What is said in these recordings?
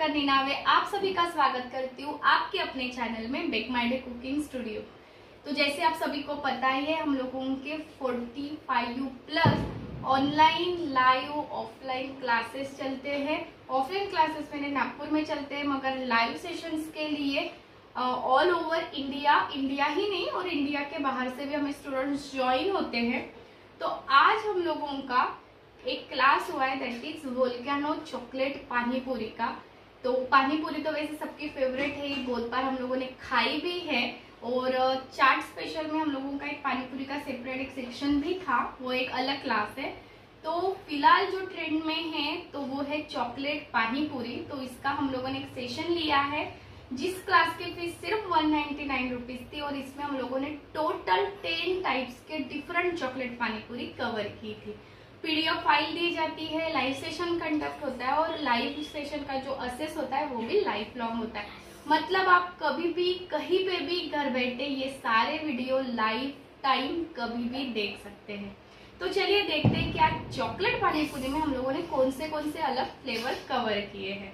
नमस्कार नीनावे, आप सभी का स्वागत करती हूँ आपके अपने चैनल में bake my day cooking studio. तो जैसे आप सभी को पता ही है, हम लोगों के 45 plus online live offline classes चलते हैं। ऑफलाइन क्लासेस मेरे नागपुर में चलते हैं, मगर लाइव सेशंस के लिए ऑल ओवर इंडिया ही नहीं और इंडिया के बाहर से भी हमें स्टूडेंट्स ज्वाइन होते हैं। तो आज हम लोगों का एक क्लास हुआ है, that is volcano chocolate pani पूरी का। तो पानी पूरी तो वैसे सबकी फेवरेट है, बहुत बार हम लोगों ने खाई भी है। और चाट स्पेशल में हम लोगों का एक पानी पूरी का सेपरेट एक सेक्शन भी था, वो एक अलग क्लास है। तो फिलहाल जो ट्रेंड में है तो वो है चॉकलेट पानी पूरी। तो इसका हम लोगों ने एक सेशन लिया है, जिस क्लास की फीस सिर्फ 199 रुपीज थी, और इसमें हम लोगों ने टोटल 10 टाइप्स के different chocolate pani puri cover की थी। पीडीएफ फाइल दी जाती है, लाइव सेशन कंडक्ट होता है, और लाइव सेशन का जो असेस होता है वो भी लाइफ लॉन्ग होता है। मतलब आप कभी भी कहीं पे भी घर बैठे ये सारे वीडियो लाइव टाइम कभी भी देख सकते हैं। तो चलिए देखते हैं कि आज चॉकलेट पानी पूरी में हम लोगों ने कौन से अलग फ्लेवर कवर किए हैं।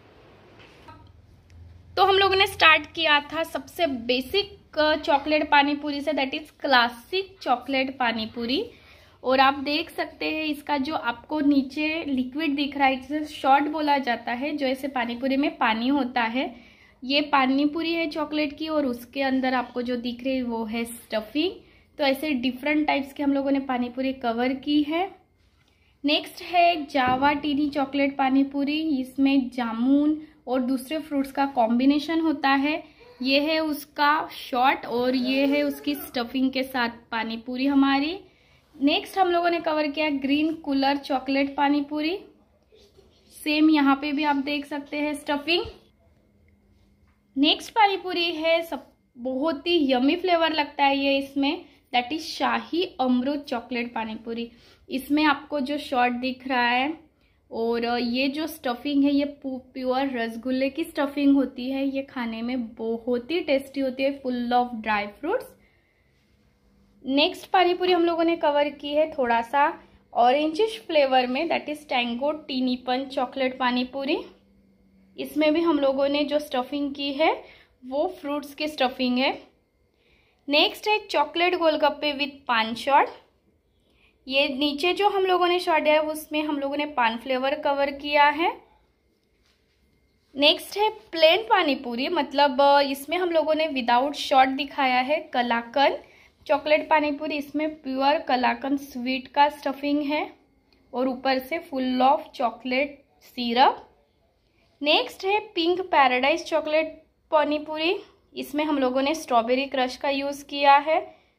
तो हम लोगों ने स्टार्ट किया था सबसे बेसिक चॉकलेट पानी पूरी से, that is classic chocolate pani पूरी। और आप देख सकते हैं इसका जो आपको नीचे लिक्विड दिख रहा है, इसे शॉर्ट बोला जाता है। जो ऐसे पानी पूरी में पानी होता है, ये पानी पूरी है चॉकलेट की, और उसके अंदर आपको जो दिख रही है वो है स्टफिंग। तो ऐसे डिफरेंट टाइप्स के हम लोगों ने पानी पूरी कवर की है। नेक्स्ट है जावा टीनी चॉकलेट पानी पूरी। इसमें जामुन और दूसरे फ्रूट्स का कॉम्बिनेशन होता है। ये है उसका शॉर्ट और ये है उसकी स्टफिंग के साथ पानी पूरी हमारी। नेक्स्ट हम लोगों ने कवर किया ग्रीन कूलर चॉकलेट पानी पूरी। सेम यहाँ पे भी आप देख सकते हैं स्टफिंग। नेक्स्ट पानी पूरी है, सब बहुत ही यमी फ्लेवर लगता है ये इसमें, दैट इज शाही अमरूद चॉकलेट पानी पूरी। इसमें आपको जो शॉर्ट दिख रहा है और ये जो स्टफिंग है ये प्योर रसगुल्ले की स्टफिंग होती है। ये खाने में बहुत ही टेस्टी होती है, full of dry fruits. Next pani puri हम लोगों ने कवर की है थोड़ा सा ऑरेंजिश फ्लेवर में, दैट इज टैंगो टीनीपन चॉकलेट पानी पूरी। इसमें भी हम लोगों ने जो स्टफिंग की है वो फ्रूट्स की स्टफिंग है। नेक्स्ट है chocolate golgappe with paan shot. ये नीचे जो हम लोगों ने शॉट दिया है उसमें हम लोगों ने पान फ्लेवर कवर किया है। नेक्स्ट है प्लेन पानी पूरी, मतलब इसमें हम लोगों ने विदाउट शॉट दिखाया है कलाकंद चॉकलेट पानी पूरी। इसमें प्योर कलाकंद स्वीट का स्टफिंग है और ऊपर से full of chocolate syrup. Next है pink paradise chocolate pani puri. इसमें हम लोगों ने स्ट्रॉबेरी क्रश का यूज़ किया है।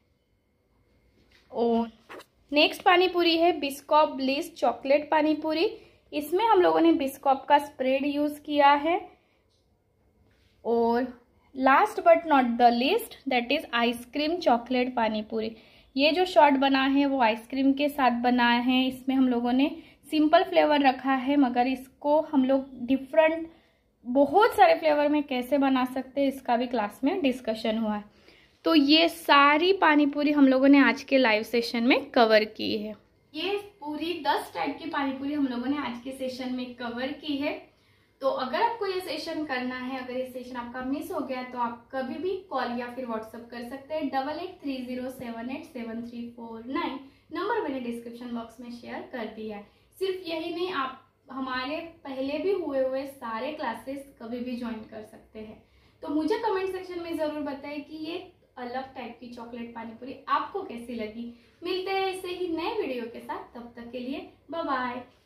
और नेक्स्ट पानी पूरी है बिस्कॉप ब्लिस चॉकलेट पानी पूरी। इसमें हम लोगों ने बिस्कॉप का स्प्रेड यूज़ किया है। और last but not the least, that is ice cream chocolate pani puri. ये जो शॉट बना है वो आइसक्रीम के साथ बना है। इसमें हम लोगों ने सिंपल फ्लेवर रखा है, मगर इसको हम लोग डिफरेंट बहुत सारे फ्लेवर में कैसे बना सकते हैं इसका भी क्लास में डिस्कशन हुआ है। तो ये सारी पानी पूरी हम लोगों ने आज के लाइव सेशन में कवर की है। ये पूरी 10 टाइप की पानी पूरी हम लोगों ने आज के सेशन में कवर की है। तो अगर आपको ये सेशन करना है, अगर ये सेशन आपका मिस हो गया तो आप कभी भी कॉल या फिर व्हाट्सअप कर सकते हैं। 8830787349 नंबर मैंने डिस्क्रिप्शन बॉक्स में शेयर कर दिया है। सिर्फ यही नहीं, आप हमारे पहले भी हुए सारे क्लासेस कभी भी ज्वाइन कर सकते हैं। तो मुझे कमेंट सेक्शन में ज़रूर बताएं कि ये अलग टाइप की चॉकलेट पानी पूरी आपको कैसी लगी। मिलते हैं ऐसे ही नए वीडियो के साथ, तब तक के लिए बाय बाय।